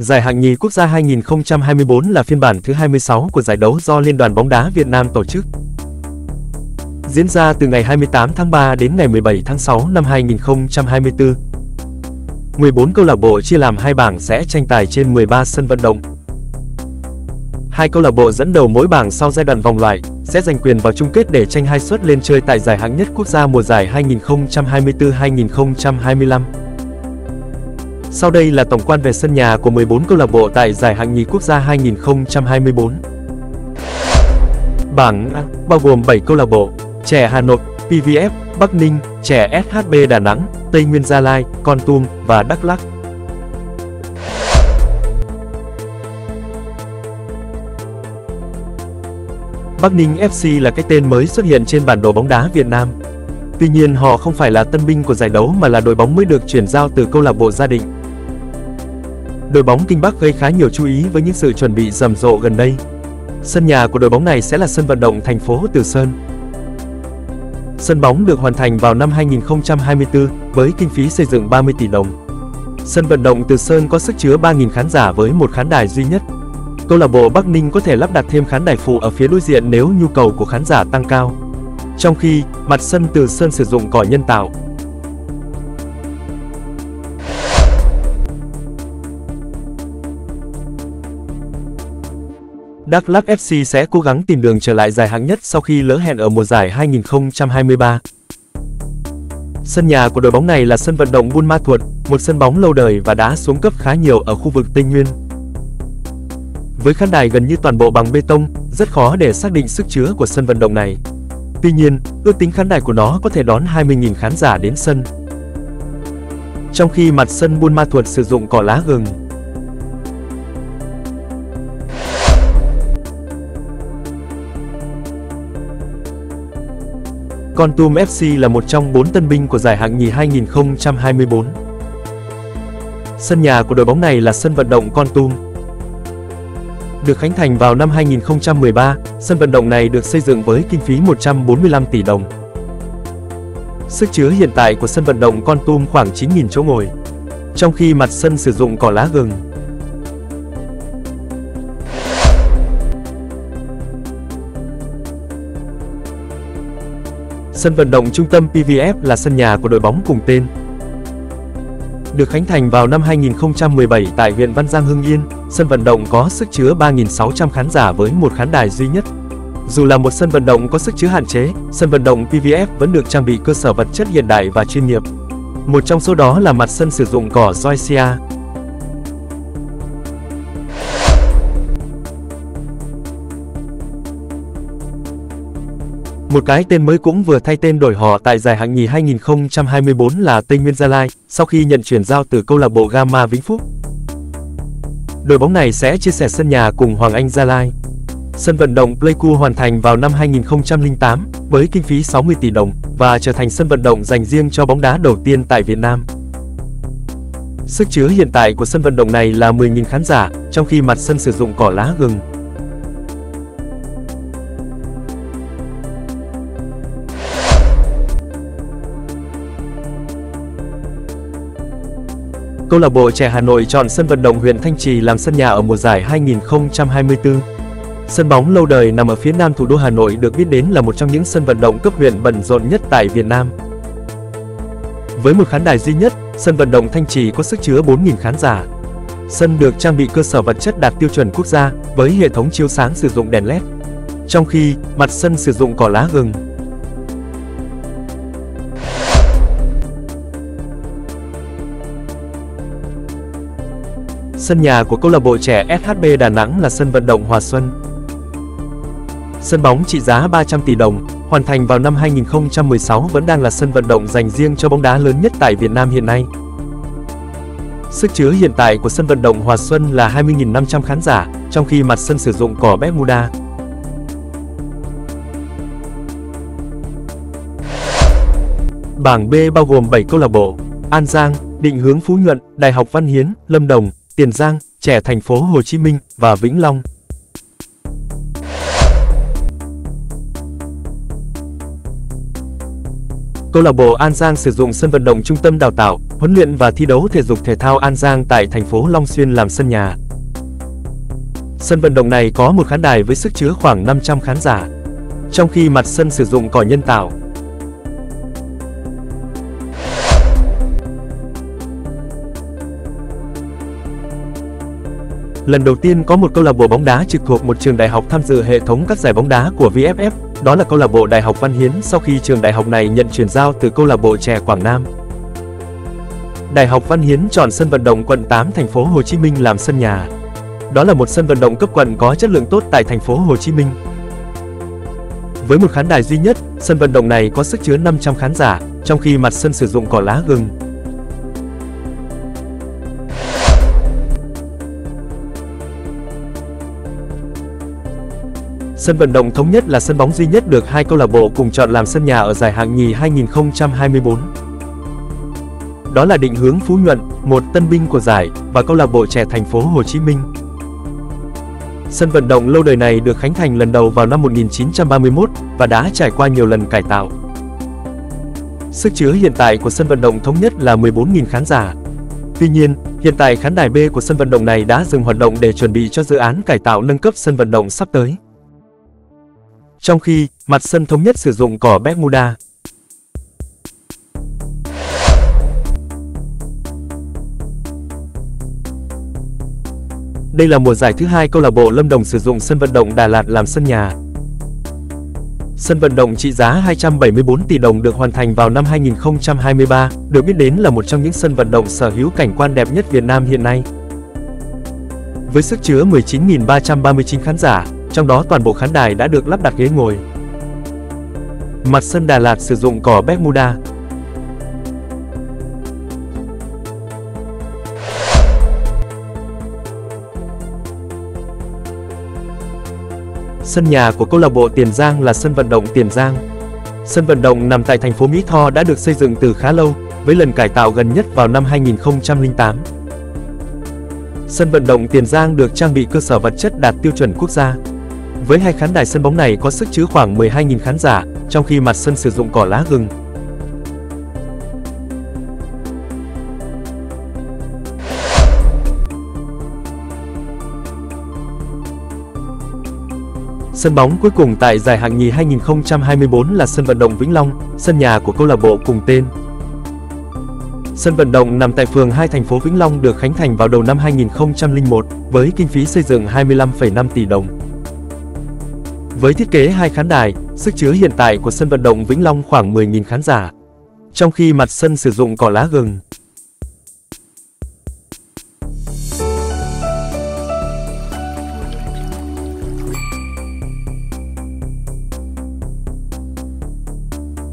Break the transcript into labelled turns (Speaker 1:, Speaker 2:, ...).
Speaker 1: Giải hạng nhì quốc gia 2024 là phiên bản thứ 26 của giải đấu do Liên đoàn bóng đá Việt Nam tổ chức. Diễn ra từ ngày 28 tháng 3 đến ngày 17 tháng 6 năm 2024. 14 câu lạc bộ chia làm hai bảng sẽ tranh tài trên 13 sân vận động. Hai câu lạc bộ dẫn đầu mỗi bảng sau giai đoạn vòng loại sẽ giành quyền vào chung kết để tranh hai suất lên chơi tại giải hạng nhất quốc gia mùa giải 2024-2025. Sau đây là tổng quan về sân nhà của 14 câu lạc bộ tại giải hạng nhì quốc gia 2024. Bảng A bao gồm 7 câu lạc bộ: Trẻ Hà Nội, PVF, Bắc Ninh, Trẻ SHB Đà Nẵng, Tây Nguyên Gia Lai, Kon Tum và Đắk Lắk. Bắc Ninh FC là cái tên mới xuất hiện trên bản đồ bóng đá Việt Nam. Tuy nhiên họ không phải là tân binh của giải đấu mà là đội bóng mới được chuyển giao từ câu lạc bộ Gia Định. Đội bóng Kinh Bắc gây khá nhiều chú ý với những sự chuẩn bị rầm rộ gần đây. Sân nhà của đội bóng này sẽ là sân vận động thành phố Từ Sơn. Sân bóng được hoàn thành vào năm 2024 với kinh phí xây dựng 30 tỷ đồng. Sân vận động Từ Sơn có sức chứa 3.000 khán giả với một khán đài duy nhất. Câu lạc bộ Bắc Ninh có thể lắp đặt thêm khán đài phụ ở phía đối diện nếu nhu cầu của khán giả tăng cao. Trong khi, mặt sân Từ Sơn sử dụng cỏ nhân tạo. Đắk Lắk FC sẽ cố gắng tìm đường trở lại giải hạng nhất sau khi lỡ hẹn ở mùa giải 2023. Sân nhà của đội bóng này là sân vận động Buôn Ma Thuột, một sân bóng lâu đời và đã xuống cấp khá nhiều ở khu vực Tây Nguyên. Với khán đài gần như toàn bộ bằng bê tông, rất khó để xác định sức chứa của sân vận động này. Tuy nhiên, ước tính khán đài của nó có thể đón 20.000 khán giả đến sân. Trong khi mặt sân Buôn Ma Thuột sử dụng cỏ lá gừng. Kon Tum FC là một trong 4 tân binh của giải hạng nhì 2024. Sân nhà của đội bóng này là sân vận động Kon Tum. Được khánh thành vào năm 2013, sân vận động này được xây dựng với kinh phí 145 tỷ đồng. Sức chứa hiện tại của sân vận động Kon Tum khoảng 9.000 chỗ ngồi, trong khi mặt sân sử dụng cỏ lá gừng. Sân vận động trung tâm PVF là sân nhà của đội bóng cùng tên. Được khánh thành vào năm 2017 tại huyện Văn Giang, Hưng Yên, sân vận động có sức chứa 3.600 khán giả với một khán đài duy nhất. Dù là một sân vận động có sức chứa hạn chế, sân vận động PVF vẫn được trang bị cơ sở vật chất hiện đại và chuyên nghiệp. Một trong số đó là mặt sân sử dụng cỏ Zoysia. Một cái tên mới cũng vừa thay tên đổi họ tại giải hạng nhì 2024 là Tây Nguyên Gia Lai, sau khi nhận chuyển giao từ câu lạc bộ Gamma Vĩnh Phúc. Đội bóng này sẽ chia sẻ sân nhà cùng Hoàng Anh Gia Lai. Sân vận động Pleiku hoàn thành vào năm 2008 với kinh phí 60 tỷ đồng và trở thành sân vận động dành riêng cho bóng đá đầu tiên tại Việt Nam. Sức chứa hiện tại của sân vận động này là 10.000 khán giả, trong khi mặt sân sử dụng cỏ lá gừng. Câu lạc bộ Trẻ Hà Nội chọn sân vận động huyện Thanh Trì làm sân nhà ở mùa giải 2024. Sân bóng lâu đời nằm ở phía nam thủ đô Hà Nội được biết đến là một trong những sân vận động cấp huyện bận rộn nhất tại Việt Nam. Với một khán đài duy nhất, sân vận động Thanh Trì có sức chứa 4.000 khán giả. Sân được trang bị cơ sở vật chất đạt tiêu chuẩn quốc gia với hệ thống chiếu sáng sử dụng đèn LED. Trong khi, mặt sân sử dụng cỏ lá gừng. Sân nhà của câu lạc bộ Trẻ SHB Đà Nẵng là sân vận động Hòa Xuân. Sân bóng trị giá 300 tỷ đồng, hoàn thành vào năm 2016 vẫn đang là sân vận động dành riêng cho bóng đá lớn nhất tại Việt Nam hiện nay. Sức chứa hiện tại của sân vận động Hòa Xuân là 20.500 khán giả, trong khi mặt sân sử dụng cỏ Bermuda. Bảng B bao gồm 7 câu lạc bộ: An Giang, Định Hướng Phú Nhuận, Đại học Văn Hiến, Lâm Đồng, Tiền Giang, Trẻ Thành phố Hồ Chí Minh và Vĩnh Long. Câu lạc bộ An Giang sử dụng sân vận động Trung tâm Đào tạo, Huấn luyện và Thi đấu Thể dục Thể thao An Giang tại thành phố Long Xuyên làm sân nhà. Sân vận động này có một khán đài với sức chứa khoảng 500 khán giả, trong khi mặt sân sử dụng cỏ nhân tạo. Lần đầu tiên có một câu lạc bộ bóng đá trực thuộc một trường đại học tham dự hệ thống các giải bóng đá của VFF, đó là câu lạc bộ Đại học Văn Hiến sau khi trường đại học này nhận chuyển giao từ câu lạc bộ chè Quảng Nam. Đại học Văn Hiến chọn sân vận động quận 8 thành phố Hồ Chí Minh làm sân nhà. Đó là một sân vận động cấp quận có chất lượng tốt tại thành phố Hồ Chí Minh. Với một khán đài duy nhất, sân vận động này có sức chứa 500 khán giả, trong khi mặt sân sử dụng cỏ lá gừng. Sân vận động Thống Nhất là sân bóng duy nhất được hai câu lạc bộ cùng chọn làm sân nhà ở giải hạng nhì 2024. Đó là Định Hướng Phú Nhuận, một tân binh của giải, và câu lạc bộ chè thành phố Hồ Chí Minh. Sân vận động lâu đời này được khánh thành lần đầu vào năm 1931 và đã trải qua nhiều lần cải tạo. Sức chứa hiện tại của sân vận động Thống Nhất là 14.000 khán giả. Tuy nhiên, hiện tại khán đài B của sân vận động này đã dừng hoạt động để chuẩn bị cho dự án cải tạo nâng cấp sân vận động sắp tới. Trong khi, mặt sân Thống Nhất sử dụng cỏ Bermuda. Đây là mùa giải thứ hai câu lạc bộ Lâm Đồng sử dụng sân vận động Đà Lạt làm sân nhà. Sân vận động trị giá 274 tỷ đồng được hoàn thành vào năm 2023, được biết đến là một trong những sân vận động sở hữu cảnh quan đẹp nhất Việt Nam hiện nay. Với sức chứa 19.339 khán giả, trong đó toàn bộ khán đài đã được lắp đặt ghế ngồi. Mặt sân Đà Lạt sử dụng cỏ Bermuda. Sân nhà của câu lạc bộ Tiền Giang là sân vận động Tiền Giang. Sân vận động nằm tại thành phố Mỹ Tho đã được xây dựng từ khá lâu, với lần cải tạo gần nhất vào năm 2008. Sân vận động Tiền Giang được trang bị cơ sở vật chất đạt tiêu chuẩn quốc gia. Với hai khán đài sân bóng này có sức chứa khoảng 12.000 khán giả, trong khi mặt sân sử dụng cỏ lá gừng. Sân bóng cuối cùng tại giải hạng nhì 2024 là sân vận động Vĩnh Long, sân nhà của câu lạc bộ cùng tên. Sân vận động nằm tại phường 2 thành phố Vĩnh Long được khánh thành vào đầu năm 2001 với kinh phí xây dựng 25,5 tỷ đồng. Với thiết kế hai khán đài, sức chứa hiện tại của sân vận động Vĩnh Long khoảng 10.000 khán giả, trong khi mặt sân sử dụng cỏ lá gừng.